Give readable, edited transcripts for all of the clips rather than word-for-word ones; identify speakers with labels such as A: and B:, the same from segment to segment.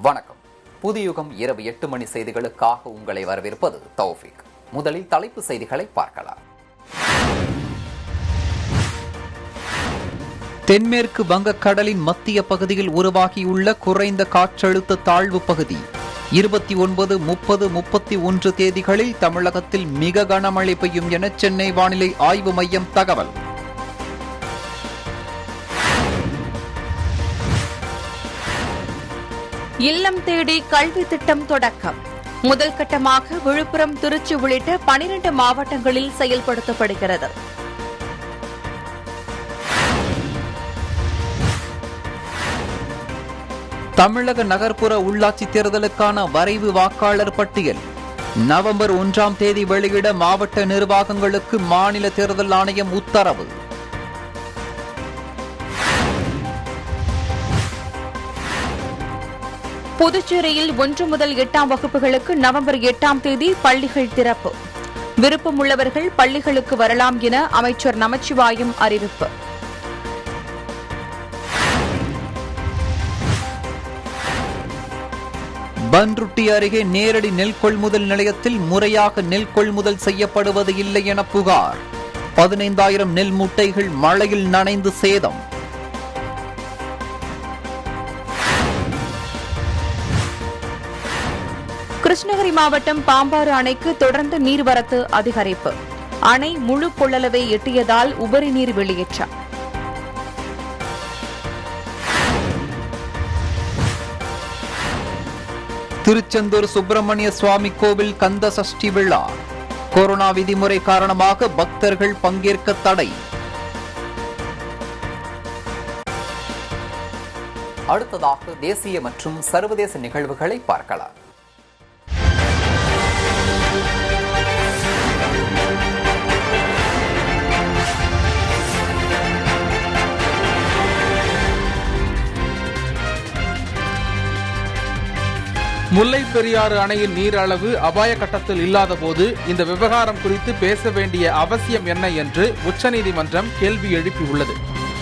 A: வணக்கம். புதியுகம் இரவு 8 மணி செய்திகளுக்காக உங்களை வரவேற்பது தௌஃபிக். முதலில் தலைப்பு செய்திகளை பார்க்கலாம். தென்மேற்கு வங்கக்கடலின் மத்திய பகுதியில் உருவாகியுள்ள குறைந்த காற்றழுத்த தாழ்வு பகுதி 29, 30, 31 தேதிகளில் தமிழகத்தில் மிக கனமழை பெய்யும் என சென்னை வானிலை ஆய்வு மையம் தகவல்.
B: இல்லம் தேடி கல்வி திட்டம் தொடக்கம். முதல் கட்டமாக விழுப்புரம், திருச்சி உள்ளிட்ட 12 மாவட்டங்களில் செயல்படுத்தப்படுகிறது.
A: தமிழக நகர்ப்புற உள்ளாட்சி தேர்தலுக்கான வரைவு வாக்காளர் பட்டியல் நவம்பர் 1ஆம் தேதி வெளியிட மாவட்ட நிர்வாகங்களுக்கு மாநில தேர்தல் ஆணையம் உத்தரவு.
B: புதுச்சேரியில் 1 முதல் 8ஆம் வகுப்புகளுக்கு நவம்பர் 8ஆம் தேதி பள்ளிகள் திறப்பு. விருப்பமுள்ளவர்கள் பள்ளிகளுக்கு வரலாம் என அமைச்சர் நமச்சிவாயம் அறிவிப்பு.
A: பன்ருட்டி அருகே நேரடி நெல் கொள்முதல் நிலையத்தில் முறையாக நெல் கொள்முதல் செய்யப்படுவது இல்லை என புகார். 15,000 நெல் மூட்டைகள் மழையில் நனைந்து சேதம்.
B: கிருஷ்ணகிரி மாவட்டம் பாம்பாறு அணைக்கு தொடர்ந்து நீர்வரத்து அதிகரிப்பு. அணை முழு கொள்ளளவை எட்டியதால் உபரி நீர் வெளியேற்றம்.
A: திருச்செந்தூர் சுப்பிரமணிய சுவாமி கோவில் கந்த சஷ்டி விழா கொரோனா விதிமுறை காரணமாக பக்தர்கள் பங்கேற்க தடை. அடுத்ததாக தேசிய மற்றும் சர்வதேச நிகழ்வுகளை பார்க்கலாம்.
C: முல்லைப் பெரியாறு அணையின் நீர் அளவு அபாய கட்டத்தில் இல்லாத போது இந்த விவகாரம் குறித்து பேச வேண்டிய அவசியம் என்ன என்று உச்சநீதிமன்றம் கேள்வி எழுப்பியுள்ளது.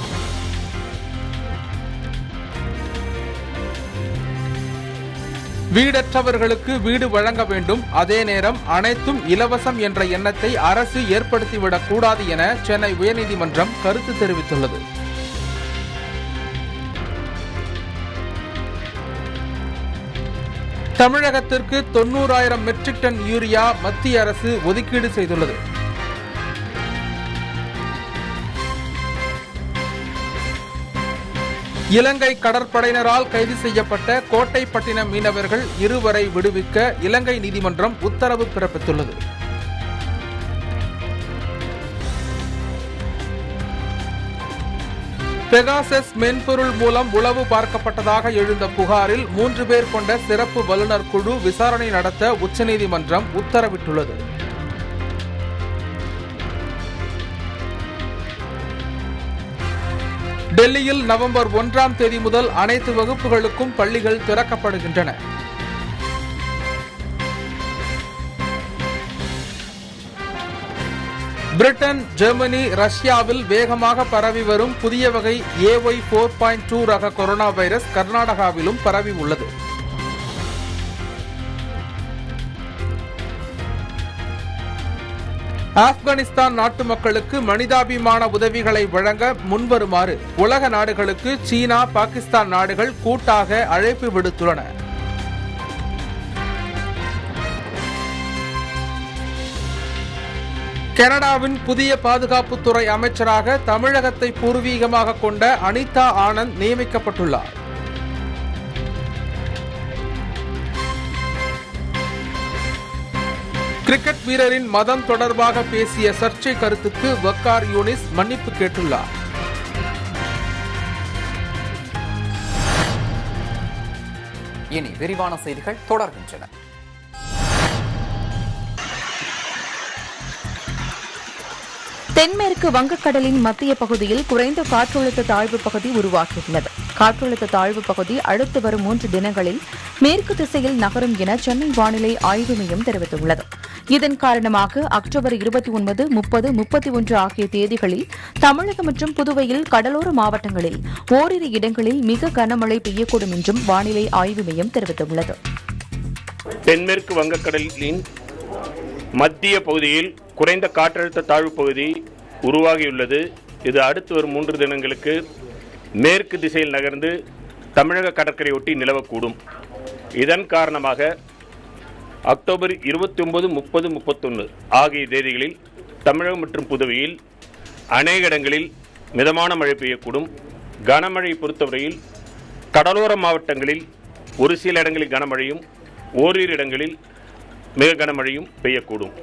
C: வீடற்றவர்களுக்கு வீடு வழங்க வேண்டும், அதே நேரம் அனைத்தும் இலவசம் என்ற எண்ணத்தை அரசு ஏற்படுத்திவிடக் கூடாது என சென்னை உயர்நீதிமன்றம் கருத்து தெரிவித்துள்ளது. தமிழகத்திற்கு 90,000 மெட்ரிக் டன் யூரியா மத்திய அரசு ஒதுக்கீடு செய்துள்ளது. இலங்கை கடற்படையினரால் கைது செய்யப்பட்ட கோட்டைப்பட்டினம் மீனவர்கள் 2 வரை விடுவிக்க இலங்கை நீதிமன்றம் உத்தரவு பிறப்பித்துள்ளது. பெகாசஸ் மென்பொருள் மூலம் உளவு பார்க்கப்பட்டதாக எழுந்த புகாரில் 3 பேர் கொண்ட சிறப்பு வல்லுநர் குழு விசாரணை நடத்த உச்சநீதிமன்றம் உத்தரவிட்டுள்ளது. டெல்லியில் நவம்பர் 1ஆம் தேதி முதல் அனைத்து வகுப்புகளுக்கும் பள்ளிகள் திறக்கப்படுகின்றன. பிரிட்டன், ஜெர்மனி, ரஷ்யாவில் வேகமாக பரவி வரும் புதிய வகை AY 4.2 ரக கொரோனா வைரஸ் கர்நாடகாவிலும் பரவி உள்ளது. ஆப்கானிஸ்தான் நாட்டு மக்களுக்கு மனிதாபிமான உதவிகளை வழங்க முன்வருமாறு உலக நாடுகளுக்கு சீனா, பாகிஸ்தான் நாடுகள் கூட்டாக அழைப்பு விடுத்துள்ளன. கனடாவின் புதிய பாதுகாப்புத்துறை அமைச்சராக தமிழகத்தை பூர்வீகமாக கொண்ட அனிதா ஆனந்த் நியமிக்கப்பட்டுள்ளார். கிரிக்கெட் வீரரின் மதம் தொடர்பாக பேசிய சர்ச்சை கருத்துக்கு வக்கார் யூனிஸ் மன்னிப்பு கேட்டுள்ளார்.
A: இனி விரிவான செய்திகள் தொடர்கின்றன.
B: தென்மேற்கு வங்கக்கடலின் மத்திய பகுதியில் குறைந்த காற்றழுத்த தாழ்வு பகுதி உருவாகியுள்ளது. காற்றழுத்த தாழ்வு பகுதி அடுத்து வரும் 3 தினங்களில் மேற்கு திசையில் நகரும் என சென்னை வானிலை ஆய்வு மையம் தெரிவித்துள்ளது. இதன் காரணமாக அக்டோபர் 29, 30, 31 ஆகிய தேதிகளில் தமிழகம் மற்றும் புதுவையில் கடலோர மாவட்டங்களில் ஓரிரு இடங்களில் மிக கனமழை பெய்யக்கூடும் என்றும் வானிலை ஆய்வு மையம் தெரிவித்துள்ளது.
D: தென்மேற்கு வங்கக்கடலின் மத்திய பகுதியில் குறைந்த காற்றழுத்த தாழ்வு பகுதி உருவாகியுள்ளது. இது அடுத்து வரும் 3 தினங்களுக்கு மேற்கு திசையில் நகர்ந்து தமிழக கடற்கரையொட்டி நிலவக்கூடும். இதன் காரணமாக அக்டோபர் 29, 30, 31 ஆகிய தேதிகளில் தமிழகம் மற்றும் புதுவையில் அநேக இடங்களில் மிதமான மழை பெய்யக்கூடும். கனமழை பொறுத்தவரையில் கடலோர மாவட்டங்களில் ஒரு சில இடங்களில் கனமழையும் ஓரிரு இடங்களில் மிக கனமழையும் பெய்யக்கூடும்.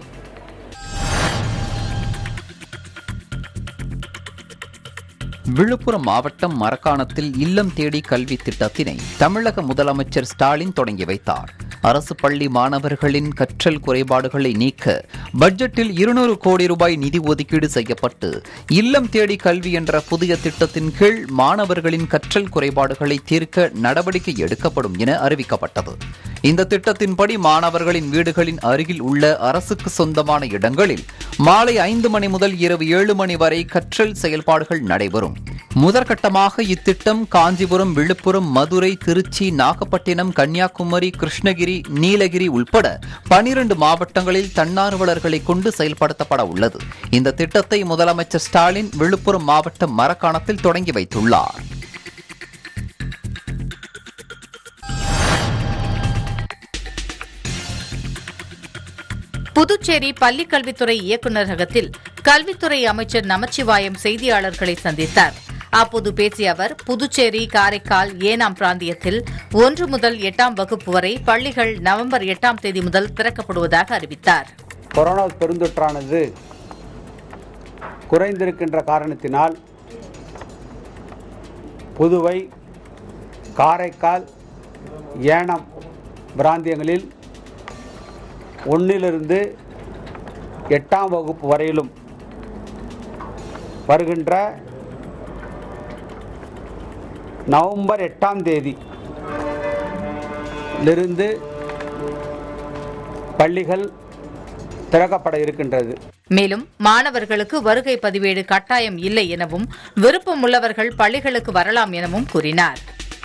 A: விழுப்புரம் மாவட்டம் மரக்காணத்தில் இல்லம் தேடி கல்வி திட்டத்தினை தமிழக முதலமைச்சர் ஸ்டாலின் தொடங்கி வைத்தார். அரசு பள்ளி மாணவர்களின் கற்றல் குறைபாடுகளை நீக்க பட்ஜெட்டில் 200 கோடி ரூபாய் நிதி ஒதுக்கீடு செய்யப்பட்டு இல்லம் தேடி கல்வி என்ற புதிய திட்டத்தின் கீழ் மாணவர்களின் கற்றல் குறைபாடுகளை தீர்க்க நடவடிக்கை எடுக்கப்படும் என அறிவிக்கப்பட்டது. இந்த திட்டத்தின்படி மாணவர்களின் வீடுகளின் அருகில் உள்ள அரசுக்கு சொந்தமான இடங்களில் மாலை 5 மணி முதல் இரவு 7 மணி வரை கற்றல் செயல்பாடுகள் நடைபெறும். முதற்கட்டமாக இத்திட்டம் காஞ்சிபுரம், விழுப்புரம், மதுரை, திருச்சி, நாகப்பட்டினம், கன்னியாகுமரி, கிருஷ்ணகிரி, நீலகிரி உள்பட 12 மாவட்டங்களில் தன்னார்வலர்களை கொண்டு செயல்படுத்தப்பட உள்ளது. இந்த திட்டத்தை முதலமைச்சர் ஸ்டாலின் விழுப்புரம் மாவட்டம் மரக்காணத்தில் தொடங்கி வைத்துள்ளார்.
E: புதுச்சேரி பள்ளிக்கல்வித்துறை இயக்குநரகத்தில் கல்வித்துறை அமைச்சர் நமச்சிவாயம் செய்தியாளர்களை சந்தித்தார். அப்போது பேசிய அவர், புதுச்சேரி, காரைக்கால், ஏனாம் பிராந்தியத்தில் 1 முதல் 8ஆம் வகுப்பு வரை பள்ளிகள் நவம்பர் 8ஆம் தேதி முதல் திறக்கப்படுவதாக அறிவித்தார்.
F: கொரோனா பெருந்தொற்றானது குறைந்திருக்கின்ற காரணத்தினால் புதுவை, காரைக்கால், ஏனாம் பிராந்தியங்களில் 1 to 8ஆம் வகுப்பு வரையிலும் வருகின்ற நவம்பர் 8ஆம் தேதியிலிருந்து பள்ளிகள் திறக்கப்பட இருக்கின்றது.
E: மேலும் மாணவர்களுக்கு வருகை பதிவேடு கட்டாயம் இல்லை எனவும் விருப்பம் உள்ளவர்கள் பள்ளிகளுக்கு வரலாம் எனவும் கூறினார்.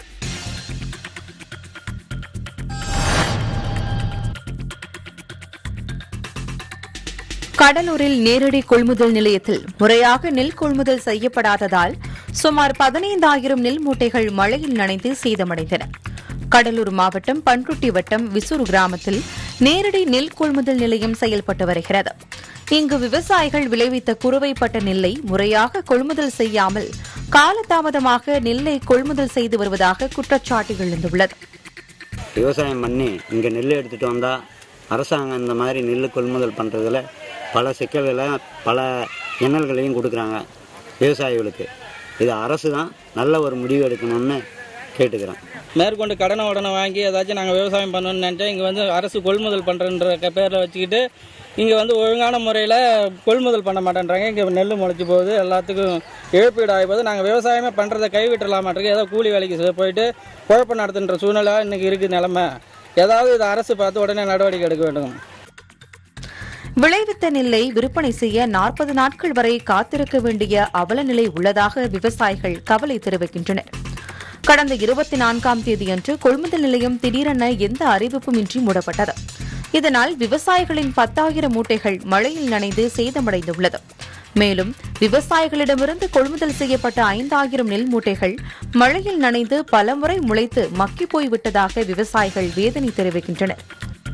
B: கடலூரில் நேரடி கொள்முதல் நிலையத்தில் முறையாக நெல் கொள்முதல் செய்யப்படாததால் சுமார் 15,000 நெல் மூட்டைகள் மழையில் நனைந்து சேதமடைந்தன. கடலூர் மாவட்டம் பன்ருட்டி வட்டம் விசூர் கிராமத்தில் நேரடி நெல் கொள்முதல் நிலையம் செயல்பட்டு வருகிறது. இங்கு விவசாயிகள் விளைவித்த குறுவைப்பட்ட நெல்லை முறையாக கொள்முதல் செய்யாமல் காலதாமதமாக நெல்லை கொள்முதல் செய்து வருவதாக குற்றச்சாட்டு எழுந்துள்ளது.
G: விவசாயம் பண்ணி இங்கே நெல் எடுத்துகிட்டு வந்தால் அரசாங்கம் இந்த மாதிரி நெல் கொள்முதல் பண்ணுறதுல பல சிக்கல்களை, பல இன்னல்களையும் கொடுக்குறாங்க விவசாயிகளுக்கு. இது அரசு தான் நல்ல ஒரு முடிவு எடுக்கணும்னு கேட்டுக்கிறேன்.
H: மேற்கொண்டு கடனை வாங்கி ஏதாச்சும் நாங்கள் விவசாயம் பண்ணணும்னு நினச்சா இங்கே வந்து அரசு கொள்முதல் பண்ணுறன்ற பேரில் வச்சுக்கிட்டு இங்கே வந்து ஒழுங்கான முறையில் கொள்முதல் பண்ண மாட்டேன்றாங்க. இங்கே நெல் முளைச்சி போகுது, எல்லாத்துக்கும் இழப்பீடு ஆகி போகுது. நாங்கள் விவசாயமே பண்ணுறதை கைவிட்டுலாமாட்டிருக்கு. ஏதோ கூலி வேலைக்கு போயிட்டு குழப்பம் நடத்துன்ற சூழ்நிலை இன்றைக்கி இருக்குது நிலைமை. ஏதாவது இது அரசு பார்த்து உடனே நடவடிக்கை எடுக்க வேண்டும்.
B: விளைவித்த நெல்லை விற்பனை செய்ய 40 நாட்கள் வரை காத்திருக்க வேண்டிய அவல நிலை உள்ளதாக விவசாயிகள் கவலை தெரிவிக்கின்றனர். கடந்த 24ஆம் தேதியன்று கொள்முதல் நிலையம் திடீரென எந்த அறிவிப்பும் இன்றி மூடப்பட்டது. இதனால் விவசாயிகளின் 10,000 மூட்டைகள் மழையில் நனைந்து சேதமடைந்துள்ளது. மேலும் விவசாயிகளிடமிருந்து கொள்முதல் செய்யப்பட்ட 5,000 நெல் மூட்டைகள் மழையில் நனைந்து பலமுறை முளைத்து மக்கி போய்விட்டதாக விவசாயிகள் வேதனை தெரிவிக்கின்றனர்.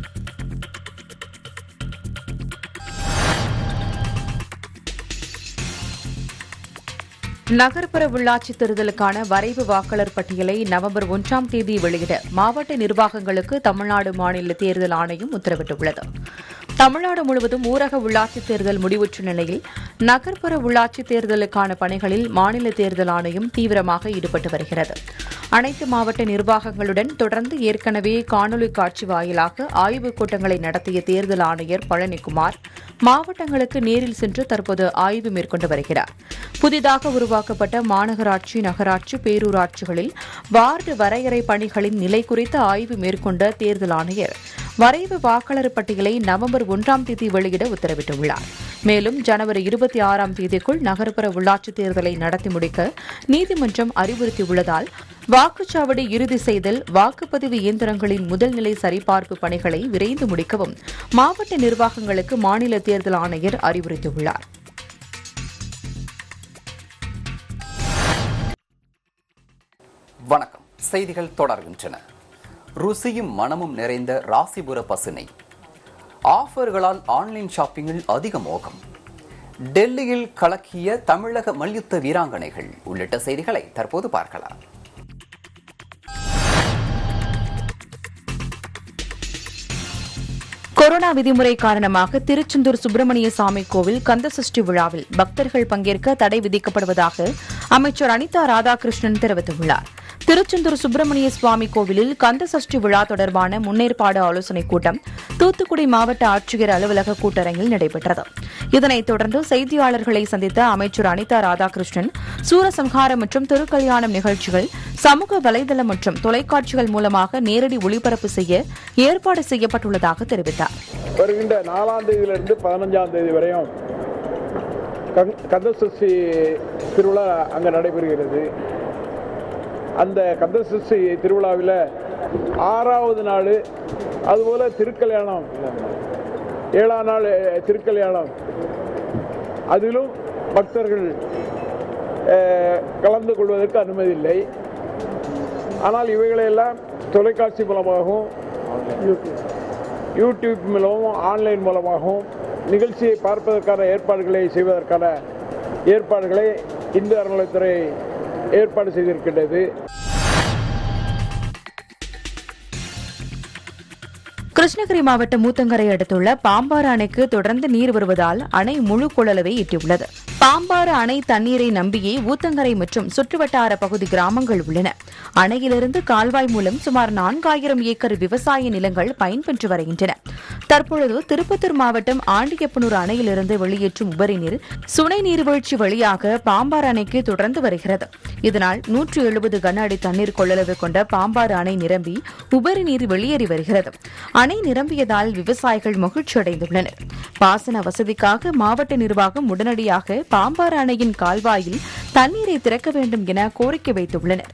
B: நகர்ப்புற உள்ளாட்சித் தேர்தலுக்கான வரைவு வாக்காளர் பட்டியலை நவம்பர் 1ஆம் தேதி வெளியிட மாவட்ட நிர்வாகங்களுக்கு தமிழ்நாடு மாநில தேர்தல் ஆணையம் உத்தரவிட்டுள்ளது. தமிழ்நாடு முழுவதும் ஊரக உள்ளாட்சித் தேர்தல் முடிவுற்ற நிலையில் நகர்ப்புற உள்ளாட்சித் தேர்தலுக்கான பணிகளில் மாநில தேர்தல் ஆணையம் தீவிரமாக ஈடுபட்டு வருகிறது. அனைத்து மாவட்ட நிர்வாகங்களுடன் தொடர்ந்து ஏற்கனவே காணொலி காட்சி வாயிலாக ஆய்வுக் கூட்டங்களை நடத்திய தேர்தல் ஆணையர் பழனிக்குமார் மாவட்டங்களுக்கு நேரில் சென்று தற்போது ஆய்வு மேற்கொண்டு வருகிறார். புதிதாக உருவாக்கப்பட்ட மாநகராட்சி, நகராட்சி, பேரூராட்சிகளில் வார்டு வரையறை பணிகளின் நிலை குறித்து ஆய்வு மேற்கொண்ட தேர்தல் ஆணையர் வரைவு வாக்காளர் பட்டியலை நவம்பர் 1ஆம் தேதி வெளியிட உத்தரவிட்டுள்ளார். மேலும் ஜனவரி 26ஆம் தேதிக்குள் நகர்ப்புற உள்ளாட்சித் தேர்தலை நடத்தி முடிக்க நீதிமன்றம் அறிவுறுத்தியுள்ளதால் வாக்குச்சாவடி இறுதி செய்தல், வாக்குப்பதிவு இயந்திரங்களின் முதல்நிலை சரிபார்ப்பு பணிகளை விரைந்து முடிக்கவும் மாவட்ட நிர்வாகங்களுக்கு மாநில தேர்தல் ஆணையர் அறிவுறுத்தியுள்ளார்.
A: வணக்கம். செய்திகள் தொடர்கின்றன. ருசியும் மனமும் நிறைந்த ராசிபுர பசுனை ஆஃபர்களால் ஆன்லைன் ஷாப்பிங்கில் அதிக மோகம். டெல்லியில் கலக்கிய தமிழக மல்யுத்த வீராங்கனைகள் உள்ளிட்ட செய்திகளை தற்போது பார்க்கலாம்.
B: கொரோனா விதிமுறை காரணமாக திருச்செந்தூர் சுப்பிரமணிய சாமி கோவில் கந்தசஷ்டி விழாவில் பக்தர்கள் பங்கேற்க தடை விதிக்கப்படுவதாக அமைச்சர் அனிதா ராதாகிருஷ்ணன் தெரிவித்துள்ளார். திருச்செந்தூர் சுப்பிரமணிய சுவாமி கோவிலில் கந்தசஷ்டி விழா தொடர்பான முன்னேற்பாடு ஆலோசனைக் கூட்டம் தூத்துக்குடி மாவட்ட ஆட்சியர் அலுவலக கூட்டரங்கில் நடைபெற்றது. இதனைத் தொடர்ந்து செய்தியாளர்களை சந்தித்த அமைச்சர் அனிதா ராதாகிருஷ்ணன் சூரசம்ஹாரம் மற்றும் திருக்கல்யாணம் நிகழ்ச்சிகள் சமூக வலைதளம் மற்றும் தொலைக்காட்சிகள் மூலமாக நேரடி ஒளிபரப்பு செய்ய ஏற்பாடு செய்யப்பட்டுள்ளதாக தெரிவித்தார்.
I: வருகின்ற 4ஆம் தேதியிலிருந்து 15ஆம் தேதி வரையும் கந்தசஷ்டி திருவிழா அங்கே நடைபெறுகிறது. அந்த கந்தசஷ்டி திருவிழாவில் 6வது நாள், அதுபோல திருக்கல்யாணம் 7ஆம் நாள் திருக்கல்யாணம், அதிலும் பக்தர்கள் கலந்து கொள்வதற்கு அனுமதி இல்லை. ஆனால் இவைகளையெல்லாம் தொலைக்காட்சி மூலமாகவும் யூடியூப் மூலமும் ஆன்லைன் மூலமாகவும் நிகழ்ச்சியை பார்ப்பதற்கான ஏற்பாடுகளை செய்வதற்கான ஏற்பாடுகளை இந்து அறநிலையத்துறை ஏற்பாடு செய்திருக்கின்றது.
B: கிருஷ்ணகிரி மாவட்டம் ஊத்தங்கரை அடுத்துள்ள பாம்பாறு அணைக்கு தொடர்ந்து நீர் வருவதால் அணை முழு கொள்ளளவை எட்டியுள்ளது. பாம்பாறு அணை தண்ணீரை நம்பியே ஊத்தங்கரை மற்றும் சுற்றுவட்டார பகுதி கிராமங்கள் உள்ளன. அணையிலிருந்து கால்வாய் மூலம் சுமார் 4000 ஏக்கர் விவசாய நிலங்கள் பயன்பெற்று வருகின்றன. தற்பொழுது திருப்பத்தூர் மாவட்டம் ஆண்டியப்பனூர் அணையிலிருந்து வெளியேற்றும் உபரி நீர் சுனை நீர்வீழ்ச்சி வழியாக பாம்பாறு அணைக்கு தொடர்ந்து வருகிறது. இதனால் 170 கன அடி தண்ணீர் கொள்ளளவு கொண்ட பாம்பாறு அணை நிரம்பி உபரி நீர் வெளியேறி வருகிறது. அணை நிரம்பியதால் விவசாயிகள் மகிழ்ச்சியடைந்துள்ளனர். பாசன வசதிக்காக மாவட்ட நிர்வாகம் உடனடியாக பாம்பாறு அணையின் கால்வாயில் தண்ணீரை திறக்க வேண்டும் என கோரிக்கை வைத்துள்ளனர்.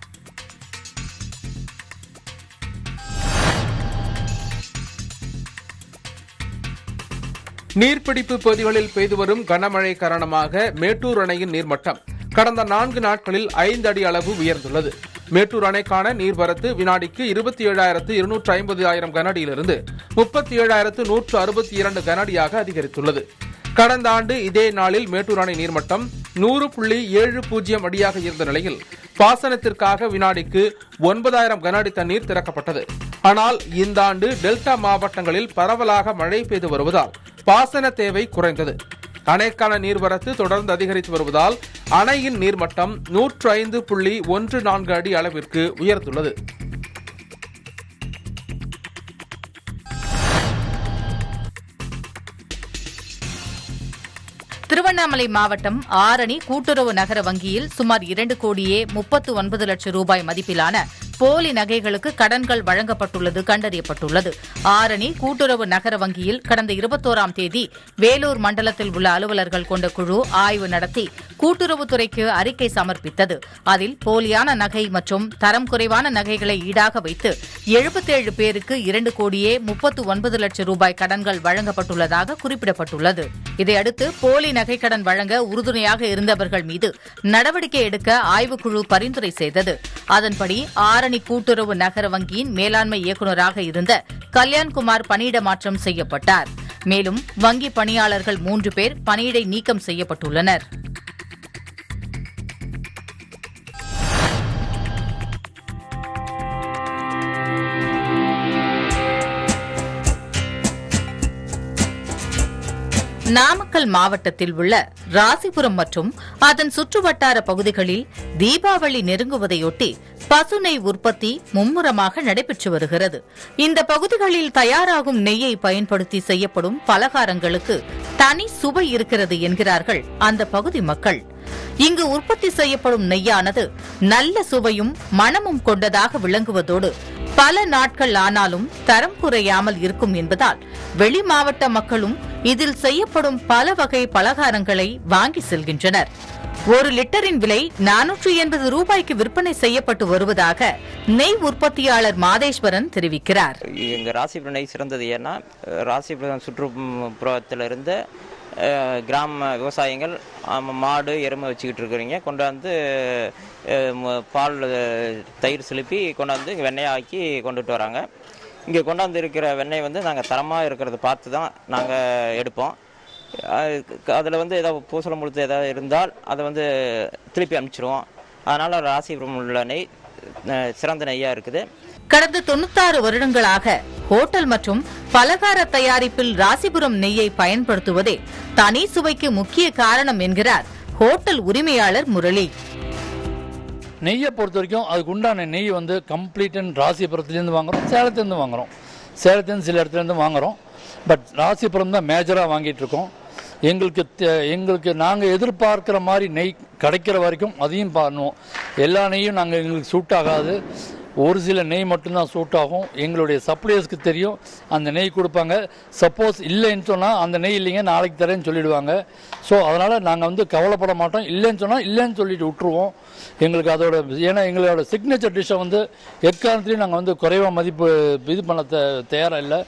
C: நீர்பிடிப்பு பகுதிகளில் பெய்து வரும் கனமழை காரணமாக மேட்டூர் அணையின் நீர்மட்டம் கடந்த 4 நாட்களில் 5 அடி அளவு உயர்ந்துள்ளது. மேட்டூர் அணைக்கான நீர்வரத்து வினாடிக்கு 27,250 கன அடியிலிருந்து 37,162 கன அடியாக அதிகரித்துள்ளது. கடந்த ஆண்டு இதே நாளில் மேட்டூர் அணை நீர்மட்டம் 100.70 அடியாக இருந்த நிலையில் பாசனத்திற்காக வினாடிக்கு 9,000 கன அடி தண்ணீர் திறக்கப்பட்டது. ஆனால் இந்த ஆண்டு டெல்டா மாவட்டங்களில் பரவலாக மழை பெய்து வருவதால் பாசன தேவை குறைந்தது. அணைக்கான நீர்வரத்து தொடர்ந்து அதிகரித்து வருவதால் அணையின் நீர்மட்டம் 105.14 அடி அளவிற்கு உயர்ந்துள்ளது.
E: திருவண்ணாமலை மாவட்டம் ஆரணி கூட்டுறவு நகர வங்கியில் சுமார் 2,39 லட்சம் ரூபாய் மதிப்பிலான போலி நகைகளுக்கு கடன்கள் வழங்கப்பட்டுள்ளது கண்டறியப்பட்டுள்ளது. ஆரணி கூட்டுறவு நகர வங்கியில் கடந்த 21ஆம் தேதி வேலூர் மண்டலத்தில் உள்ள அலுவலர்கள் கொண்ட குழு ஆய்வு நடத்தி கூட்டுறவுத்துறைக்கு அறிக்கை சமர்ப்பித்தது. அதில் போலியான நகை மற்றும் தரம் குறைவான நகைகளை ஈடாக வைத்து 77 பேருக்கு 2,39 லட்சம் ரூபாய் கடன்கள் வழங்கப்பட்டுள்ளதாக குறிப்பிடப்பட்டுள்ளது. இதையடுத்து போலி நகை கடன் வழங்க உறுதுணையாக இருந்தவர்கள் மீது நடவடிக்கை எடுக்க ஆய்வுக்குழு பரிந்துரை செய்தது. அதன்படி ஆரணி கூட்டுறவு நகர வங்கியின் மேலாண்மை இயக்குநராக இருந்த கல்யாண்குமார் பணியிட மாற்றம் செய்யப்பட்டார். மேலும் வங்கி பணியாளர்கள் 3 பேர் பணியிடை நீக்கம் செய்யப்பட்டுள்ளனர். நாமக்கல் மாவட்டத்தில் உள்ள ராசிபுரம் மற்றும் அதன் சுற்றுவட்டார பகுதிகளில் தீபாவளி நெருங்குவதையொட்டி பசுநெய் உற்பத்தி மும்முரமாக நடைபெற்று வருகிறது. இந்த பகுதிகளில் தயாராகும் நெய்யை பயன்படுத்தி செய்யப்படும் பலகாரங்களுக்கு தனி சுவை இருக்கிறது என்கிறார்கள் அந்த பகுதி மக்கள். இங்கு உற்பத்தி செய்யப்படும் நெய்யானது நல்ல சுவையும் மணமும் கொண்டதாக விளங்குவதோடு பல நாட்கள் ஆனாலும் தரம் குறையாமல் இருக்கும் என்பதால் வெளி மாவட்ட மக்களும் இதில் செய்யப்படும் பல வகை பலகாரங்களை வாங்கி செல்கின்றனர். 1 லிட்டரின் விலை 480 ரூபாய்க்கு விற்பனை செய்யப்பட்டு வருவதாக நெய் உற்பத்தியாளர் மாதேஸ்வரன் தெரிவிக்கிறார்.
J: எங்க ராசிபுரம் நெய் சிறந்தது ஏன்னா ராசிபுரம் சுற்றுப்புறத்திலிருந்து கிராம விவசாயிகள் மாடு எருமை வச்சுக்கிட்டு இருக்கிறீங்க கொண்டாந்து பால் தயிர் சிலுப்பி கொண்டாந்து வெண்ணெய் ஆக்கி கொண்டுட்டு வராங்க. இங்கே கொண்டாந்து இருக்கிற வெண்ணெய் வந்து நாங்கள் தரமாக இருக்கிறத பார்த்து தான் நாங்கள் எடுப்போம். அதில் வந்து ஏதாவது பூசலம் முழுத்து ஏதாவது இருந்தால் அதை வந்து திருப்பி அனுப்பிச்சிடுவோம். அதனால் ராசிபுரம் உள்ள நெய் சிறந்த நெய்யாக இருக்குது.
E: கடந்த 96 வருடங்களாக ஹோட்டல் மற்றும் பலகார தயாரிப்பில் ராசிபுரம் நெய்யை பயன்படுத்துவதே தனி சுவைக்கு முக்கிய காரணம் என்கிறார் ஹோட்டல் உரிமையாளர் முரளி.
K: நெய்யை பொறுத்த வரைக்கும் அதுக்கு உண்டான நெய் வந்து கம்ப்ளீட் அண்ட் ராசிபுரத்துலேருந்து வாங்குறோம், சேலத்துலேருந்து வாங்குறோம், சேலத்துலேருந்து சில இடத்துலேருந்து வாங்குறோம். பட் ராசிபுரம் தான் மேஜராக வாங்கிட்டு இருக்கோம். எங்களுக்கு நாங்கள் எதிர்பார்க்குற மாதிரி நெய் கிடைக்கிற வரைக்கும் அதையும் பண்ணுவோம். எல்லா நெய்யும் எங்களுக்கு சூட் ஆகாது. ஒரு சில நெய் மட்டும்தான் சூட் ஆகும். எங்களுடைய சப்ளையர்ஸ்க்கு தெரியும், அந்த நெய் கொடுப்பாங்க. சப்போஸ் இல்லைன்னு சொன்னால் அந்த நெய் இல்லைங்க நாளைக்கு தரேன்னு சொல்லிடுவாங்க. ஸோ அதனால் நாங்கள் வந்து கவலைப்பட மாட்டோம். இல்லைன்னு சொன்னால் இல்லைன்னு சொல்லிட்டு விட்டுருவோம். எங்களுக்கு அதோட ஏன்னா எங்களோட சிக்னேச்சர் டிஷ்ஷை வந்து எக்காரணத்துலையும் நாங்கள் வந்து குறைவாக மதிப்பு இது பண்ண தயாராக இல்லை.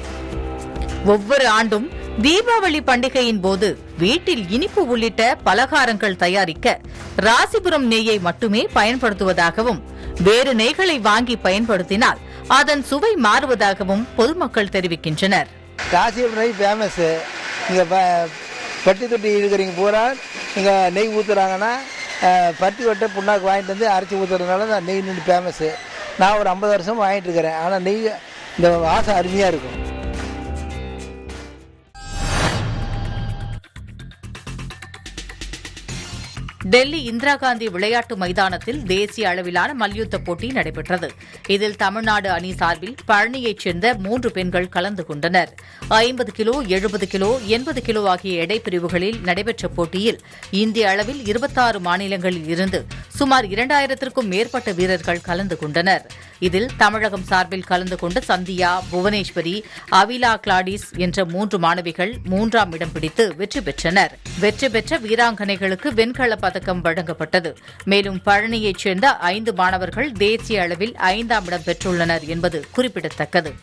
E: ஒவ்வொரு ஆண்டும் தீபாவளி பண்டிகையின் போது வீட்டில் இனிப்பு உள்ளிட்ட பலகாரங்கள் தயாரிக்க ராசிபுரம் நெய்யை மட்டுமே பயன்படுத்துவதாகவும் வேறு நெய்களை வாங்கி பயன்படுத்தினால் அதன் சுவை மாறுவதாகவும் பொதுமக்கள் தெரிவிக்கின்றனர்.
L: ராசிபுரம் நெய் ஃபேமஸ். இங்கே பட்டி தொட்டி இருக்கிறீங்க பூரா இங்கே நெய் ஊற்றுறாங்கன்னா பட்டி வட்டை புண்ணாக்கு வாங்கிட்டு வந்து அரைச்சி ஊற்றுறதுனால தான் நெய் நின்று ஃபேமஸ்ஸு. நான் ஒரு 50 வருஷம் வாங்கிட்டு இருக்கிறேன். ஆனால் நெய் இந்த வாசம் அருமையாக இருக்கும்.
E: டெல்லி இந்திரா காந்தி விளையாட்டு மைதானத்தில் தேசிய அளவிலான மல்யுத்த போட்டி நடைபெற்றது. இதில் தமிழ்நாடு அணி சார்பில் பழனியைச் சேர்ந்த 3 பெண்கள் கலந்து கொண்டனர். 50 கிலோ, 70 கிலோ, 80 கிலோ ஆகிய எடை பிரிவுகளில் நடைபெற்ற போட்டியில் இந்திய அளவில் 26 மாநிலங்களில் இருந்து சுமார் 2000த்திற்கும் மேற்பட்ட வீரர்கள் கலந்து கொண்டனர். இதில் தமிழகம் சார்பில் கலந்து கொண்ட சந்தியா, புவனேஸ்வரி, அவிலா கிளாடிஸ் என்ற 3 மாணவிகள் 3ஆம் இடம் பிடித்து வெற்றி பெற்றனர். வெற்றி பெற்ற வீராங்கனைகளுக்கு வெண்கல பதக்கம் வழங்கப்பட்டது. மேலும் பழனியைச் சேர்ந்த 5 மாணவர்கள் தேசிய அளவில் 5ஆம் இடம் பெற்றுள்ளனர் என்பது குறிப்பிடத்தக்கது.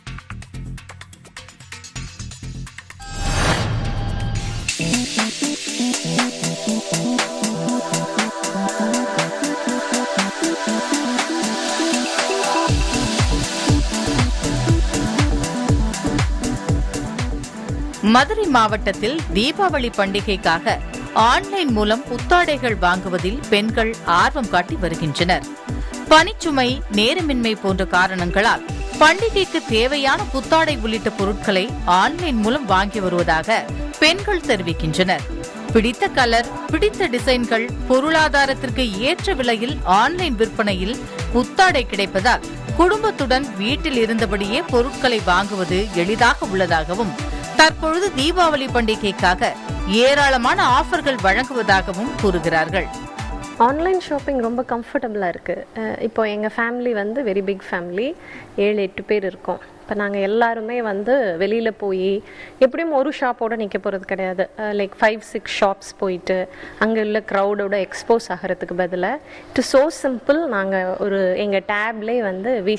E: மதுரை மாவட்டத்தில் தீபாவளி பண்டிகைக்காக ஆன்லைன் மூலம் புத்தாடைகள் வாங்குவதில் பெண்கள் ஆர்வம் காட்டி வருகின்றனர். பணிச்சுமை, நேரமின்மை போன்ற காரணங்களால் பண்டிகைக்கு தேவையான புத்தாடை உள்ளிட்ட பொருட்களை ஆன்லைன் மூலம் வாங்கி வருவதாக பெண்கள் தெரிவிக்கின்றனர். பிடித்த கலர், பிடித்த டிசைன்கள், பொருளாதாரத்திற்கு ஏற்ற விலையில் ஆன்லைன் விற்பனையில் புத்தாடை கிடைப்பதால் குடும்பத்துடன் வீட்டில் இருந்தபடியே பொருட்களை வாங்குவது எளிதாக உள்ளதாகவும் தற்பொழுது தீபாவளி பண்டிகைக்காக ஏராளமான ஆஃபர்கள் வழங்குவதாகவும் கூறுகிறார்கள்.
M: ஆன்லைன் ஷாப்பிங் ரொம்ப கம்ஃபர்டபுளாக இருக்குது. இப்போ எங்கள் ஃபேமிலி வந்து வெரி பிக் ஃபேமிலி, 7-8 பேர் இருக்கோம். இப்போ நாங்கள் எல்லாருமே வந்து வெளியில் போய் எப்படியும் ஒரு ஷாப்போடு நிற்க போகிறது கிடையாது. லைக் 5-6 ஷாப்ஸ் போயிட்டு அங்கே உள்ள க்ரௌடோட எக்ஸ்போஸ் ஆகிறதுக்கு பதிலாக இட் இஸ் ஸோ சிம்பிள். நாங்கள் எங்கள் டேப்லேயே வந்து வி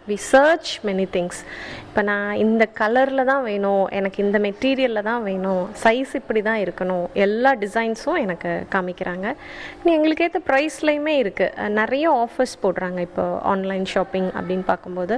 M: சர்ச் மெனி திங்ஸ். இப்போ நான் இந்த கலரில் தான் வேணும், எனக்கு இந்த மெட்டீரியலில் தான் வேணும், சைஸ் இப்படி தான் இருக்கணும், எல்லா டிசைன்ஸும் எனக்கு காமிக்கிறாங்க. எங்களுக்கு ஏற்ற ப்ரைஸ்லையுமே இருக்குது. நிறைய ஆஃபர்ஸ் போடுறாங்க இப்போ ஆன்லைன் ஷாப்பிங் அப்படின்னு பார்க்கும்போது.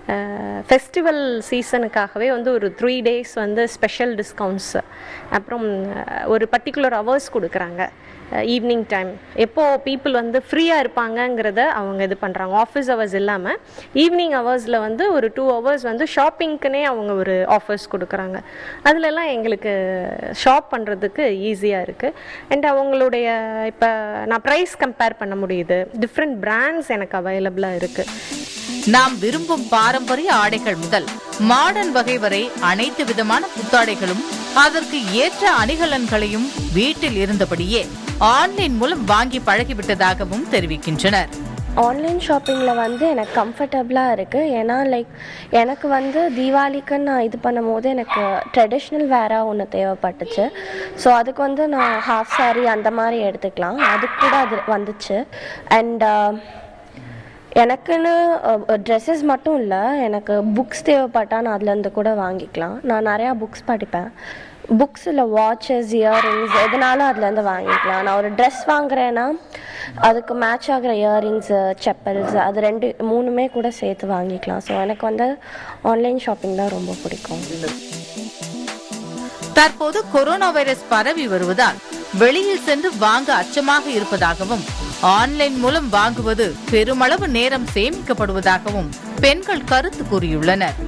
M: ஃபெஸ்டிவல் சீசனுக்காகவே வந்து ஒரு 3 days வந்து ஸ்பெஷல் டிஸ்கவுண்ட்ஸ், அப்புறம் ஒரு பர்டிகுலர் ஹவர்ஸ் கொடுக்குறாங்க. ஈவினிங் டைம் எப்போது பீப்புள் வந்து ஃப்ரீயாக இருப்பாங்கங்கிறத அவங்க இது பண்ணுறாங்க. ஆஃபீஸ் ஹவர்ஸ் இல்லாமல் ஈவினிங் ஹவர்ஸில் வந்து ஒரு 2 hours வந்து ஷாப்பிங்க்குனே அவங்க ஒரு ஆஃபர்ஸ் கொடுக்குறாங்க. அதிலெல்லாம் எங்களுக்கு ஷாப் பண்ணுறதுக்கு ஈஸியாக இருக்குது. அண்ட் அவங்களுடைய இப்போ நான் ப்ரைஸ் கம்பேர் பண்ண முடியுது. டிஃப்ரெண்ட் பிராண்ட்ஸ் எனக்கு அவைலபிளாக இருக்குது.
E: நாம் விரும்பும் பாரம்பரிய ஆடைகள் முதல் மாடர்ன் வகை வரை அனைத்து விதமான புத்தாடைகளும் அதற்கு ஏற்ற அணிகலன்களையும் வீட்டில் இருந்தபடியே ஆன்லைன் மூலம் வாங்கி பழகிவிட்டதாகவும் தெரிவிக்கின்றனர்.
N: ஆன்லைன் ஷாப்பிங்கில் வந்து எனக்கு கம்ஃபர்டபுளாக இருக்குது. ஏன்னா லைக் எனக்கு வந்து தீபாவளிக்கு நான் இது பண்ணும் போது எனக்கு ட்ரெடிஷ்னல் வேராக ஒன்று தேவைப்பட்டுச்சு. ஸோ அதுக்கு வந்து நான் ஹாஃப் சாரி அந்த மாதிரி எடுத்துக்கலாம். அதுக்கு கூட அது வந்துச்சு. அண்ட் எனக்குன்னு ட்ரெஸ்ஸஸ் மட்டும் இல்லை, எனக்கு புக்ஸ் தேவைப்பட்டால் நான் அதுலேருந்து கூட வாங்கிக்கலாம். நான் நிறையா புக்ஸ் படிப்பேன். புக்ஸில் வாட்சஸ், இயரிங்ஸ் எதனாலும் அதுலேருந்து வாங்கிக்கலாம். நான் ஒரு ட்ரெஸ் வாங்குறேன்னா அதுக்கு மேட்ச் ஆகிற இயரிங்ஸு, செப்பல்ஸ் அது 2-3மே கூட சேர்த்து வாங்கிக்கலாம். ஸோ எனக்கு வந்து ஆன்லைன் ஷாப்பிங் தான் ரொம்ப பிடிக்கும்.
E: தற்போது கொரோனா வைரஸ் பரவி வருவதால் வெளியில் சென்று வாங்க அச்சமாக இருப்பதாகவும், ஆன்லைன் மூலம் வாங்குவது பெருமளவு நேரம் சேமிக்கப்படுவதாகவும் பெண்கள் கருத்து கூறியுள்ளனர்.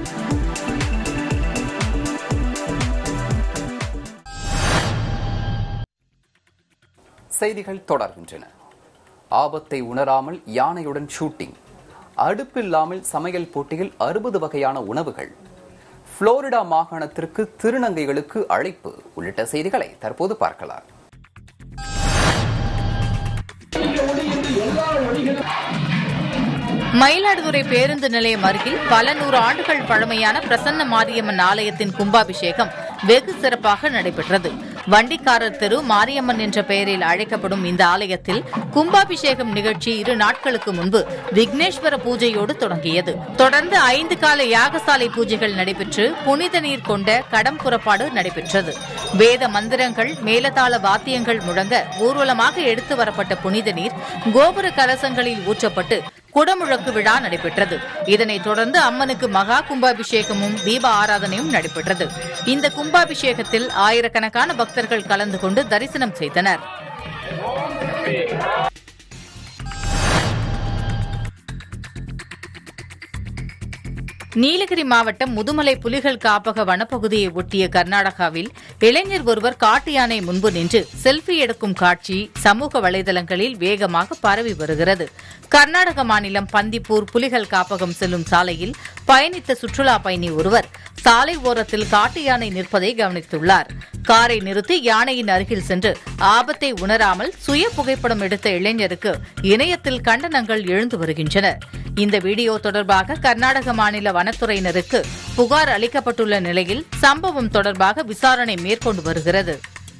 A: செய்திகள் தொடர்கின்றன. ஆபத்தை உணராமல் யானையுடன் ஷூட்டிங், அடுப்பில்லாமல் சமையல் போட்டியில் 60 வகையான உணவுகள், புளோரிடா மாகாணத்திற்கு திருநங்கைகளுக்கு அழைப்பு உள்ளிட்ட செய்திகளை தற்போது பார்க்கலாம்.
E: மயிலாடுதுறை பேருந்து நிலையம் அருகில் பல 100 ஆண்டுகள் பழமையான பிரசன்ன மாரியம்மன் ஆலயத்தின் கும்பாபிஷேகம் வெகு சிறப்பாக நடைபெற்றது. வண்டிக்காரர் தெரு மாரியம்மன் என்ற பெயரில் அழைக்கப்படும் இந்த ஆலயத்தில் கும்பாபிஷேகம் நிகழ்ச்சி 2 நாட்களுக்கு முன்பு விக்னேஸ்வர பூஜையோடு தொடங்கியது. தொடர்ந்து 5 கால யாகசாலை பூஜைகள் நடைபெற்று புனித நீர் கொண்ட கடம் புறப்பாடு நடைபெற்றது. வேத மந்திரங்கள், மேலதாள வாத்தியங்கள் முழங்க ஊர்வலமாக எடுத்து வரப்பட்ட புனித நீர் கோபுர கலசங்களில் ஊற்றப்பட்டு குடமுழக்கு விழா நடைபெற்றது. இதனைத் தொடர்ந்து அம்மனுக்கு மகா கும்பாபிஷேகமும் தீப ஆராதனையும் நடைபெற்றது. இந்த கும்பாபிஷேகத்தில் ஆயிரக்கணக்கான பக்தர்கள் கலந்து கொண்டு தரிசனம் செய்தனர். நீலகிரி மாவட்டம் முதுமலை புலிகள் காப்பக வனப்பகுதியை ஒட்டிய கர்நாடகாவில் இளைஞர் ஒருவர் காட்டு யானை முன்பு நின்று செல்ஃபி எடுக்கும் காட்சி சமூக வலைதளங்களில் வேகமாக பரவி வருகிறது. கர்நாடக மாநிலம் பந்திப்பூர் புலிகள் காப்பகம் செல்லும் சாலையில் பயணித்த சுற்றுலா பயணி ஒருவர் சாலை ஓரத்தில் காட்டு யானை நிற்பதை கவனித்துள்ளார். காரை நிறுத்தி யானையின் அருகில் சென்று ஆபத்தை உணராமல் சுய புகைப்படம் எடுத்த இளைஞருக்கு இணையத்தில் கண்டனங்கள் எழுந்து வருகின்றன. இந்த வீடியோ தொடர்பாக கர்நாடக மாநில வனத்துறையினருக்கு புகார் அளிக்கப்பட்டுள்ள நிலையில் சம்பவம் தொடர்பாக விசாரணை மேற்கொண்டு வருகிறது.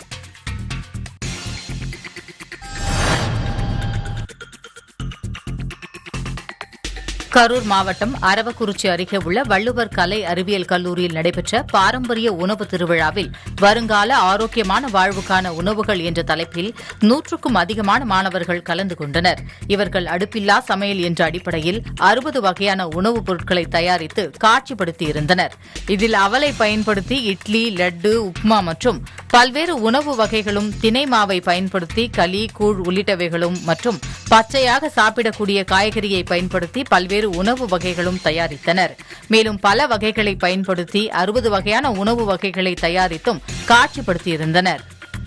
E: கரூர் மாவட்டம் அரவக்குறிச்சி அருகே உள்ள வள்ளுவர் கலை அறிவியல் கல்லூரியில் நடைபெற்ற பாரம்பரிய உணவு திருவிழாவில் வருங்கால ஆரோக்கியமான வாழ்வுக்கான உணவுகள் என்ற தலைப்பில் 100க்கும் அதிகமான மாணவர்கள் கலந்து கொண்டனர். இவர்கள் அடுப்பில்லா சமையல் என்ற அடிப்படையில் 60 வகையான உணவுப் பொருட்களை தயாரித்து காட்சிப்படுத்தியிருந்தனர். இதில் அவலை பயன்படுத்தி இட்லி, லட்டு, உப்மா மற்றும் பல்வேறு உணவு வகைகளும், தினை மாவை பயன்படுத்தி களி, கூழ் உள்ளிட்டவைகளும் மற்றும் பச்சையாக சாப்பிடக்கூடிய காய்கறியை பயன்படுத்தி பல்வேறு உணவு வகைகளும் தயாரித்தனர். மேலும் பல வகைகளை பயன்படுத்தி 60 வகையான உணவு வகைகளை தயாரித்தும் காட்சிப்படுத்தியிருந்தனர்.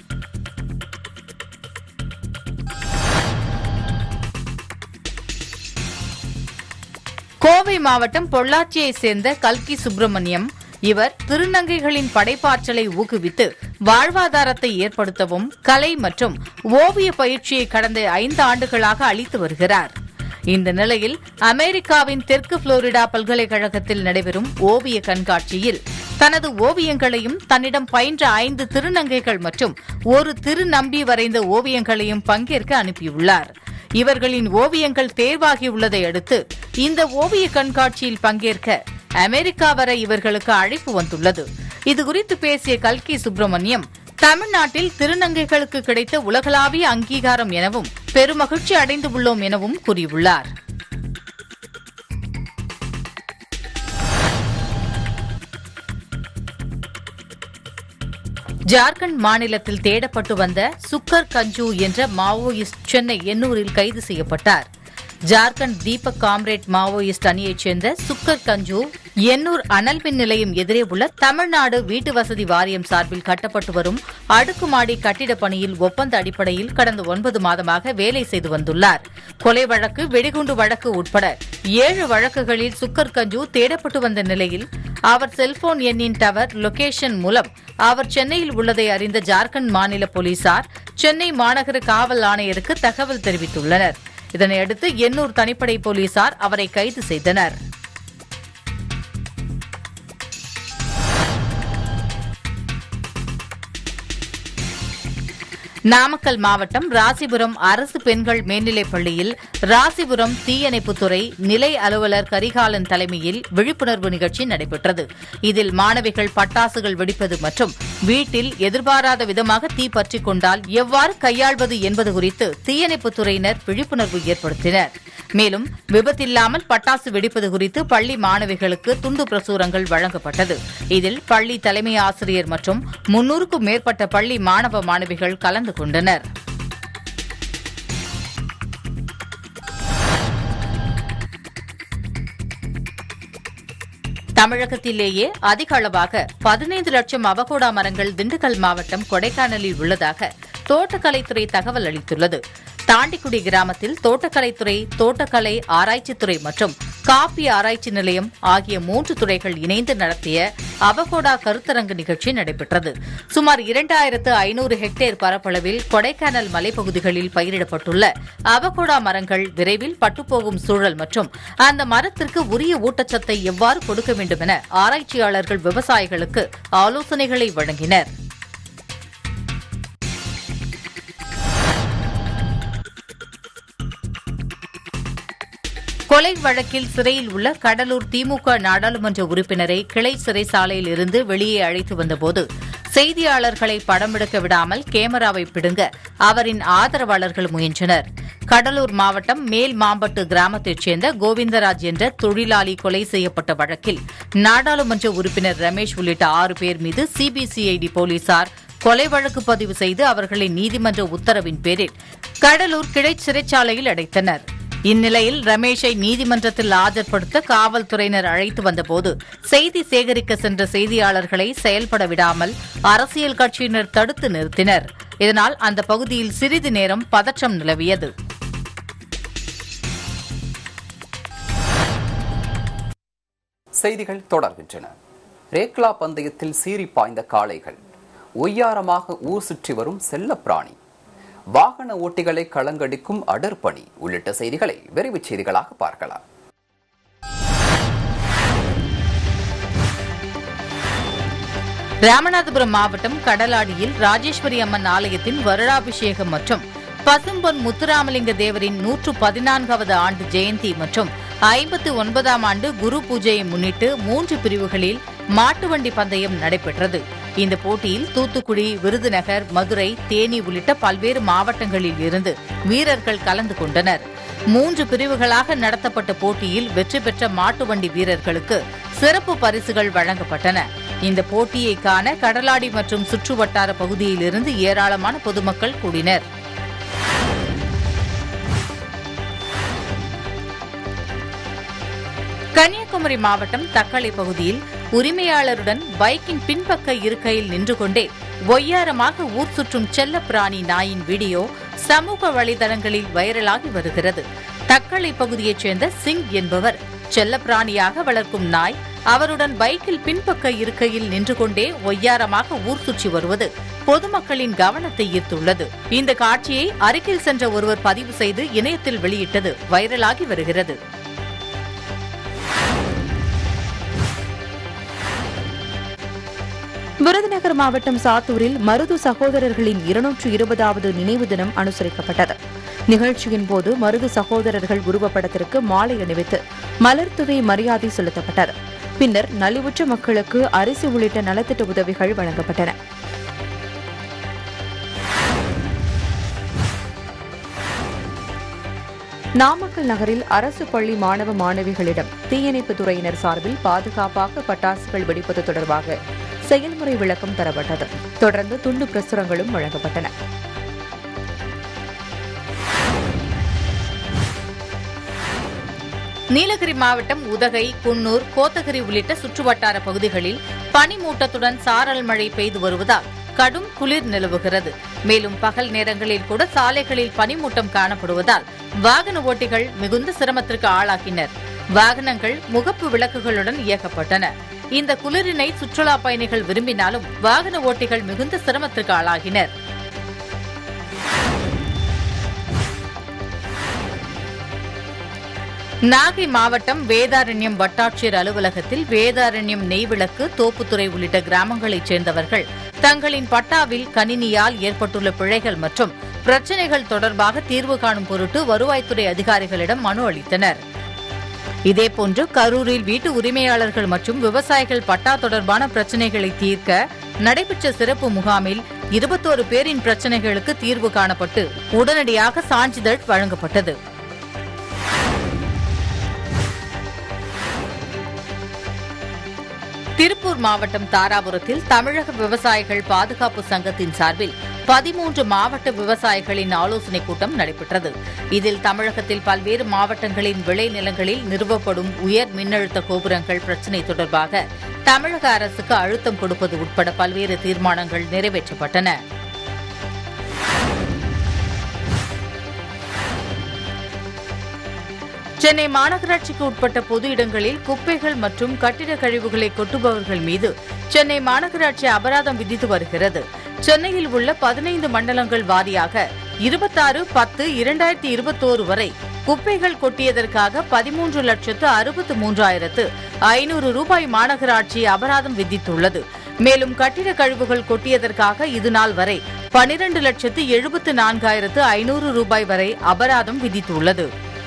E: கோவை மாவட்டம் பொள்ளாச்சியைச் சேர்ந்த கல்கி சுப்பிரமணியம், இவர் திருநங்கைகளின் படைப்பாற்றலை ஊக்குவித்து வாழ்வாதாரத்தை ஏற்படுத்தவும் கலை மற்றும் ஓவிய பயிற்சியை கடந்த 5 ஆண்டுகளாக அளித்து வருகிறார். இந்த நிலையில் அமெரிக்காவின் தெற்கு புளோரிடா பல்கலைக்கழகத்தில் நடைபெறும் ஓவிய கண்காட்சியில் தனது ஓவியங்களையும் தன்னிடம் பயின்ற 5 திருநங்கைகள் மற்றும் ஒரு திருநம்பி வரைந்த ஓவியங்களையும் பங்கேற்க அனுப்பியுள்ளார். இவர்களின் ஓவியங்கள் தேர்வாகியுள்ளதை அடுத்து இந்த ஓவிய கண்காட்சியில் பங்கேற்க அமெரிக்கா வர இவர்களுக்கு அழைப்பு வந்துள்ளது. இதுகுறித்து பேசிய கல்கி சுப்பிரமணியம், தமிழ்நாட்டில் திருநங்கைகளுக்கு கிடைத்த உலகளாவிய அங்கீகாரம் எனவும் பெருமகிழ்ச்சி அடைந்து உள்ளோம் எனவும் கூறியுள்ளார். ஜார்க்கண்ட் மாநிலத்தில் தேடப்பட்டு வந்த சுக்கர் கஞ்சு என்ற மாவோயிஸ்ட் சென்னை எண்ணூரில் கைது செய்யப்பட்டார். ஜார்க்கண்ட் தீபக் காம்ரேட் மாவோயிஸ்ட் அணியைச் சேர்ந்த சுக்கர் கஞ்சு எண்ணூர் அனல் மின் நிலையம் எதிரே உள்ள தமிழ்நாடு வீட்டு வசதி வாரியம் சார்பில் கட்டப்பட்டு வரும் அடுக்குமாடி கட்டிடப் பணியில் ஒப்பந்த அடிப்படையில் கடந்த 9 மாதமாக வேலை செய்து வந்துள்ளார். கொலை வழக்கு, வெடிகுண்டு வழக்கு உட்பட 7 வழக்குகளில் சுக்கர் கஞ்சு தேடப்பட்டு வந்த நிலையில் அவர் செல்போன் எண்ணின் டவர் லொகேஷன் மூலம் அவர் சென்னையில் உள்ளதை அறிந்த ஜார்க்கண்ட் மாநில போலீசார் சென்னை மாநகர காவல் ஆணையருக்கு தகவல் தெரிவித்துள்ளனர். இதனையடுத்து எண்ணூர் தனிப்படை போலீசார் அவரை கைது செய்தனர். நாமக்கல் மாவட்டம் ராசிபுரம் அரசு பெண்கள் மேல்நிலைப் பள்ளியில் ராசிபுரம் தீயணைப்புத்துறை நிலை அலுவலர் கரிகாலன் தலைமையில் விழிப்புணர்வு நிகழ்ச்சி நடைபெற்றது. இதில் மாணவிகள் பட்டாசுகள் வெடிப்பது மற்றும் வீட்டில் எதிர்பாராத விதமாக தீ பற்றிக் கொண்டால் எவ்வாறு கையாள்வது என்பது குறித்து தீயணைப்புத்துறையினர் விழிப்புணர்வு ஏற்படுத்தினர். மேலும் விபத்தில்லாமல் பட்டாசு வெடிப்பது குறித்து பள்ளி மாணவிகளுக்கு துண்டு பிரசுரங்கள் வழங்கப்பட்டது. இதில் பள்ளி தலைமை ஆசிரியர் மற்றும் 300க்கும் மேற்பட்ட பள்ளி மாணவ மாணவிகள் கலந்து கொண்டனர். தமிழகத்திலேயே அதிக அளவாக 15 லட்சம் அவகோடா மரங்கள் திண்டுக்கல் மாவட்டம் கொடைக்கானலில் உள்ளதாக தோட்டக்கலைத்துறை தகவல் அளித்துள்ளது. தாண்டிக்குடி கிராமத்தில் தோட்டக்கலைத்துறை, தோட்டக்கலை ஆராய்ச்சித்துறை மற்றும் காப்பி ஆராய்ச்சி நிலையம் ஆகிய 3 துறைகள் இணைந்து நடத்திய அவகோடா கருத்தரங்கு நிகழ்ச்சி நடைபெற்றது. சுமார் 2500 ஹெக்டேர் பரப்பளவில் கொடைக்கானல் மலைப்பகுதிகளில் பயிரிடப்பட்டுள்ள அவகோடா மரங்கள் விரைவில் பட்டுப்போகும் சூழல் மற்றும் அந்த மரத்திற்கு உரிய ஊட்டச்சத்தை எவ்வாறு கொடுக்க வேண்டும் என ஆராய்ச்சியாளர்கள் விவசாயிகளுக்கு ஆலோசனைகளை வழங்கினர். கொலை வழக்கில் சிறையில் உள்ள கடலூர் திமுக நாடாளுமன்ற உறுப்பினரை கிளை சிறைச்சாலையில் இருந்து வெளியே அழைத்து வந்தபோது செய்தியாளர்களை படமெடுக்க விடாமல் கேமராவை பிடுங்க அவரின் ஆதரவாளர்கள் முயன்றனர். கடலூர் மாவட்டம் மேல் மாம்பட்டு கிராமத்தைச் சேர்ந்த கோவிந்தராஜ் என்ற தொழிலாளி கொலை செய்யப்பட்ட வழக்கில் நாடாளுமன்ற உறுப்பினர் ரமேஷ் உள்ளிட்ட 6 பேர் மீது சிபிசிஐடி போலீசார் கொலை வழக்கு பதிவு செய்து அவர்களை நீதிமன்ற உத்தரவின் பேரில் கடலூர் கிளை சிறைச்சாலையில் அடைத்தனர். இந்நிலையில் ரமேஷை நீதிமன்றத்தில் ஆஜர்படுத்த காவல்துறையினர் அழைத்து வந்தபோது செய்தி சேகரிக்க சென்ற செய்தியாளர்களை செயல்பட விடாமல் அரசியல் கட்சியினர் தடுத்து நிறுத்தினர். இதனால் அந்த பகுதியில் சிறிது நேரம் பதற்றம் நிலவியது.
A: செய்திகள் தொடர்கின்றன. ரேக்லா பந்தயத்தில் சீறி பாய்ந்த காளைகள், ஒய்யாரமாக ஊர் சுற்றி வரும் செல்லப்பிராணி, வாகன ஓட்டிகளை களங்கடிக்கும் அடர்பணி உள்ளிட்ட செய்திகளை விரைவுச் செய்திகளாக பார்க்கலாம்.
E: ராமநாதபுரம் மாவட்டம் கடலாடியில் ராஜேஸ்வரி அம்மன் ஆலயத்தின் வருடாபிஷேகம் மற்றும் பசும்பொன் முத்துராமலிங்க தேவரின் 114வது ஆண்டு ஜெயந்தி மற்றும் 59ஆம் ஆண்டு குரு பூஜையை முன்னிட்டு 3 பிரிவுகளில் மாட்டுவண்டி பந்தயம் நடைபெற்றது. இந்த போட்டியில் தூத்துக்குடி, விருதுநகர், மதுரை, தேனி உள்ளிட்ட பல்வேறு மாவட்டங்களில் இருந்து வீரர்கள் கலந்து கொண்டனர். 3 பிரிவுகளாக நடத்தப்பட்ட போட்டியில் வெற்றி பெற்ற மாட்டுவண்டி வீரர்களுக்கு சிறப்பு பரிசுகள் வழங்கப்பட்டன. இந்த போட்டியை காண கடலாடி மற்றும் சுற்றுவட்டார பகுதியிலிருந்து ஏராளமான பொதுமக்கள் கூடினர். கன்னியாகுமரி மாவட்டம் தக்கலை பகுதியில் உரிமையாளருடன் பைக்கின் பின்பக்க இருக்கையில் நின்று கொண்டே ஒய்யாரமாக ஊர் சுற்றும் செல்லப்பிராணி நாயின் வீடியோ சமூக வலைதளங்களில் வைரலாகி வருகிறது. தக்கலை பகுதியைச் சேர்ந்த சிங் என்பவர் செல்லப்பிராணியாக வளர்க்கும் நாய் அவருடன் பைக்கில் பின்பக்க இருக்கையில் நின்று கொண்டே ஒய்யாரமாக ஊர் சுற்றி வருவது பொதுமக்களின் கவனத்தை ஈர்த்துள்ளது. இந்த காட்சியை அருகில் சென்ற ஒருவர் பதிவு செய்து இணையத்தில் வெளியிட்டது வைரலாகி வருகிறது.
B: விருதுநகர் மாவட்டம் சாத்தூரில் மருது சகோதரர்களின் 220வது நினைவு தினம் அனுசரிக்கப்பட்டது. நிகழ்ச்சியின் போது மருது சகோதரர்கள் உருவப்படத்திற்கு மாலை அணிவித்து மலர்தூவி மரியாதை செலுத்தப்பட்டது. பின்னர் நலிவுற்ற மக்களுக்கு அரிசி உள்ளிட்ட நலத்திட்ட உதவிகள் வழங்கப்பட்டன. நாமக்கல் நகரில் அரசு பள்ளி மாணவ மாணவிகளிடம் தீயணைப்புத் துறையினர் சார்பில் பாதுகாப்பாக பட்டாசுகள் வெடிப்பது தொடர்பாக செயல்முறை விளக்கம் தரப்பட்டது. தொடர்ந்து துண்டு பிரசுரங்களும் வழங்கப்பட்டன.
E: நீலகிரி மாவட்டம் உதகை, குன்னூர், கோத்தகிரி உள்ளிட்ட சுற்றுவட்டார பகுதிகளில் பனிமூட்டத்துடன் சாரல் மழை பெய்து வருவதால் கடும் குளிர் நிலவுகிறது. மேலும் பகல் நேரங்களில் கூட சாலைகளில் பனிமூட்டம் காணப்படுவதால் வாகன ஓட்டிகள் மிகுந்த சிரமத்திற்கு ஆளாகினர். வாகனங்கள் முகப்பு விளக்குகளுடன் இயக்கப்பட்டன. இந்த குளிரினை சுற்றுலா பயணிகள் விரும்பினாலும் வாகன ஓட்டிகள் மிகுந்த சிரமத்திற்கு ஆளாகினர். நாகை மாவட்டம் வேதாரண்யம் வட்டாட்சியர் அலுவலகத்தில் வேதாரண்யம் நெய்விளக்கு, தோப்புத்துறை உள்ளிட்ட கிராமங்களைச் சேர்ந்தவர்கள் தங்களின் பட்டாவில் கணினியால் ஏற்பட்டுள்ள பிழைகள் மற்றும் பிரச்சினைகள் தொடர்பாக தீர்வு காணும் பொருட்டு வருவாய்த்துறை அதிகாரிகளிடம் மனு அளித்தனர். இதேபோன்று கரூரில் வீட்டு உரிமையாளர்கள் மற்றும் விவசாயிகள் பட்டா தொடர்பான பிரச்சினைகளை தீர்க்க நடைபெற்ற சிறப்பு முகாமில் 21 பேரின் பிரச்சினைகளுக்கு தீர்வு காணப்பட்டு உடனடியாக சான்றிதழ் வழங்கப்பட்டது. திருப்பூர் மாவட்டம் தாராபுரத்தில் தமிழக விவசாயிகள் பாதுகாப்பு சங்கத்தின் சார்பில் 13 மாவட்ட விவசாயிகளின் ஆலோசனைக் கூட்டம் நடைபெற்றது. இதில் தமிழகத்தில் பல்வேறு மாவட்டங்களின் விளைநிலங்களில் நிறுவப்படும் உயர் மின்னழுத்த கோபுரங்கள் பிரச்சினை தொடர்பாக தமிழக அரசுக்கு அழுத்தம் கொடுப்பது உட்பட பல்வேறு தீர்மானங்கள் நிறைவேற்றப்பட்டன. சென்னை மாநகராட்சிக்கு உட்பட்ட பொது இடங்களில் குப்பைகள் மற்றும் கட்டிட கழிவுகளை கொட்டுபவர்கள் மீது சென்னை மாநகராட்சி அபராதம் விதித்து வருகிறது. சென்னையில் உள்ள 15 மண்டலங்கள் வாரியாக 26/10/2021 வரை குப்பைகள் கொட்டியதற்காக 13,63,500 ரூபாய் மாநகராட்சி அபராதம் விதித்துள்ளது. மேலும் கட்டிட கழிவுகள் கொட்டியதற்காக இதுநாள் வரை 12,74,500 ரூபாய் வரை அபராதம் விதித்துள்ளது.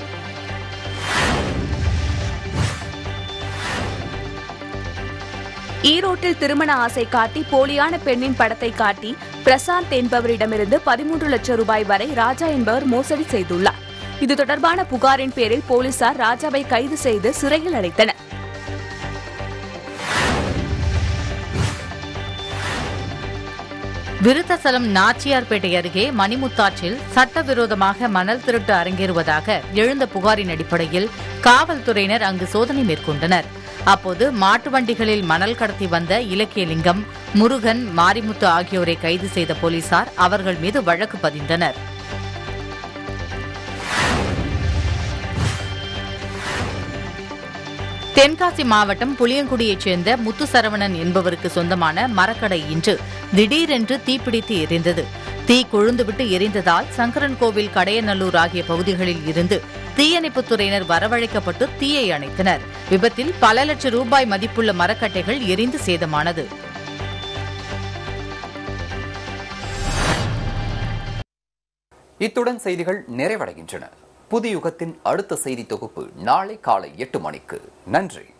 O: ஈரோட்டில் திருமண ஆசை காட்டி போலியான பெண்ணின் படத்தை காட்டி பிரசாந்த் என்பவரிடமிருந்து 13 லட்சம் ரூபாய் வரை ராஜா என்பவர் மோசடி செய்துள்ளார். இது தொடர்பான புகாரின் பேரில் போலீசார் ராஜாவை கைது செய்து சிறையில் அடைத்தனர்.
E: விருத்தாசலம் நாச்சியார்பேட்டை அருகே மணிமுத்தாற்றில் சட்டவிரோதமாக மணல் திருட்டு அரங்கேறுவதாக எழுந்த புகாரின் அடிப்படையில் காவல்துறையினர் அங்கு சோதனை மேற்கொண்டனர். அப்போது மாட்டு வண்டிகளில் மணல் கடத்தி வந்த இலக்கியலிங்கம், முருகன், மாரிமுத்து ஆகியோரை கைது செய்த போலீசார் அவர்கள் மீது வழக்கு பதிந்தனர். தென்காசி மாவட்டம் புளியங்குடியைச் சேர்ந்த முத்துசரவணன் என்பவருக்கு சொந்தமான மரக்கடை இன்று திடீரென்று தீப்பிடித்து எரிந்தது. தீ கொழுந்துவிட்டு எரிந்ததால் சங்கரன்கோவில், கடையநல்லூர் ஆகிய பகுதிகளில் இருந்து தீயணைப்புத் துறையினர் வரவழைக்கப்பட்டு தீயை அணைத்தனர். விபத்தில் பல லட்சம் ரூபாய் மதிப்புள்ள மரக்கட்டைகள் எரிந்து சேதமானது.
A: இத்துடன் செய்திகள் நிறைவடைகின்றன. புதிய யுகத்தின் அடுத்த செய்தி தொகுப்பு நாளை காலை 8 மணிக்கு. நன்றி.